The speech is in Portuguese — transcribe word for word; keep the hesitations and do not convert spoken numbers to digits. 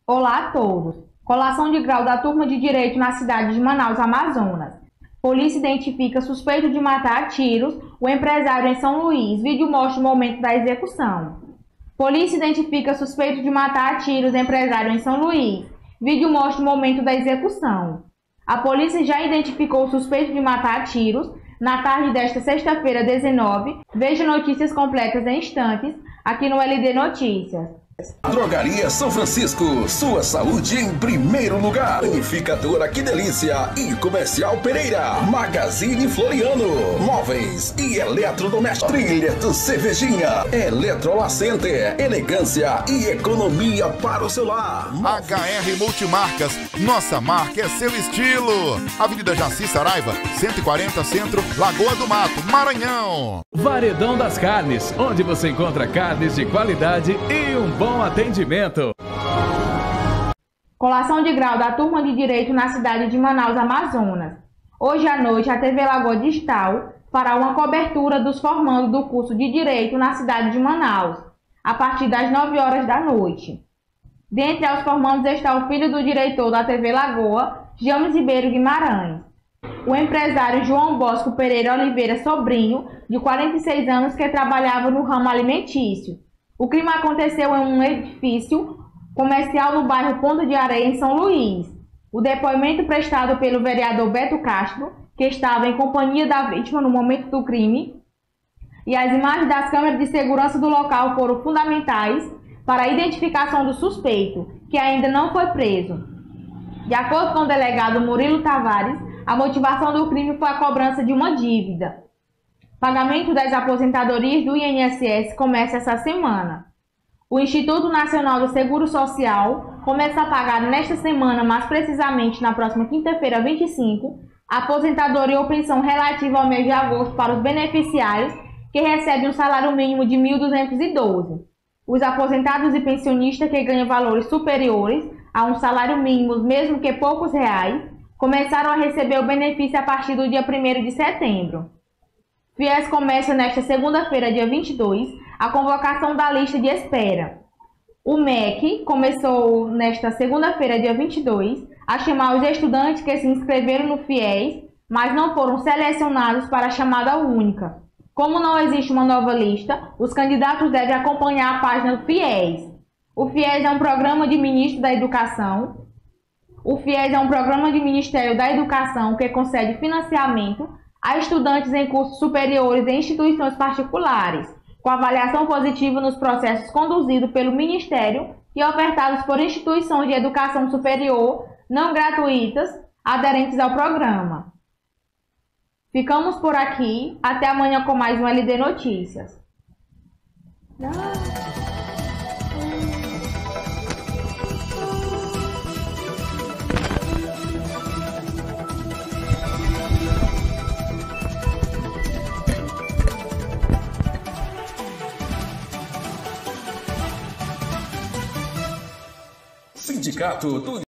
Olá a todos. Colação de grau da turma de Direito na cidade de Manaus, Amazonas. Polícia identifica suspeito de matar a tiros o empresário em São Luís. Vídeo mostra o momento da execução. Polícia identifica suspeito de matar a tiros empresário em São Luís. Vídeo mostra o momento da execução. A polícia já identificou o suspeito de matar a tiros na tarde desta sexta-feira, dezenove. Veja notícias completas em instantes aqui no L D Notícias. Drogaria São Francisco, sua saúde em primeiro lugar. Unificadora Que Delícia e Comercial Pereira. Magazine Floriano. Móveis e eletrodomésticos. Trilha do Cervejinha. Eletrola Center. Elegância e economia para o seu lar. H R Multimarcas. Nossa marca é seu estilo. Avenida Jaci Saraiva, cento e quarenta Centro, Lagoa do Mato, Maranhão. Varedão das Carnes, onde você encontra carnes de qualidade e um bom atendimento. Colação de grau da turma de Direito na cidade de Manaus, Amazonas. Hoje à noite, a T V Lagoa Digital fará uma cobertura dos formandos do curso de Direito na cidade de Manaus, a partir das nove horas da noite. Dentre os formandos está o filho do diretor da T V Lagoa, James Ribeiro Guimarães, o empresário João Bosco Pereira Oliveira Sobrinho, de quarenta e seis anos, que trabalhava no ramo alimentício. O crime aconteceu em um edifício comercial no bairro Ponta de Areia, em São Luís. O depoimento prestado pelo vereador Beto Castro, que estava em companhia da vítima no momento do crime, e as imagens das câmeras de segurança do local foram fundamentais para a identificação do suspeito, que ainda não foi preso. De acordo com o delegado Murilo Tavares, a motivação do crime foi a cobrança de uma dívida. Pagamento das aposentadorias do I N S S começa essa semana. O Instituto Nacional do Seguro Social começa a pagar nesta semana, mais precisamente na próxima quinta-feira, vinte e cinco, a aposentadoria ou pensão relativa ao mês de agosto para os beneficiários que recebem um salário mínimo de mil duzentos e doze. Os aposentados e pensionistas que ganham valores superiores a um salário mínimo, mesmo que poucos reais, começaram a receber o benefício a partir do dia primeiro de setembro. Fies começa nesta segunda-feira, dia vinte e dois, a convocação da lista de espera. O M E C começou nesta segunda-feira, dia vinte e dois, a chamar os estudantes que se inscreveram no Fies, mas não foram selecionados para a chamada única. Como não existe uma nova lista, os candidatos devem acompanhar a página do Fies. O Fies é um programa de Ministro da Educação. O Fies é um programa de Ministério da Educação que concede financiamento a estudantes em cursos superiores em instituições particulares, com avaliação positiva nos processos conduzidos pelo Ministério e ofertados por instituições de educação superior não gratuitas aderentes ao programa. Ficamos por aqui. Até amanhã com mais um L D Notícias. Sindicato do